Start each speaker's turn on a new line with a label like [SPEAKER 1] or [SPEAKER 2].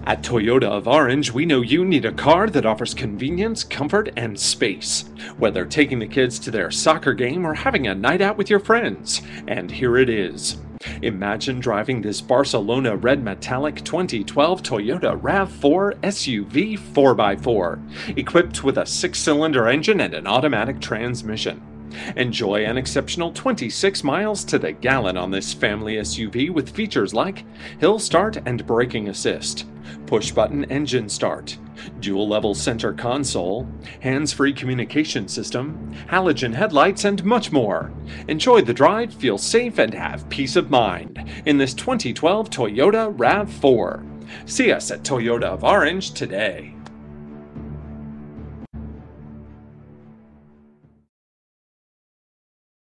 [SPEAKER 1] At Toyota of Orange, we know you need a car that offers convenience, comfort, and space. Whether taking the kids to their soccer game or having a night out with your friends. And here it is. Imagine driving this Barcelona Red Metallic 2012 Toyota RAV4 SUV 4x4, equipped with a 6-cylinder engine and an automatic transmission. Enjoy an exceptional 26 miles to the gallon on this family SUV with features like hill start and braking assist, push-button engine start, dual-level center console, hands-free communication system, halogen headlights, and much more. Enjoy the drive, feel safe, and have peace of mind in this 2012 Toyota RAV4. See us at Toyota of Orange today.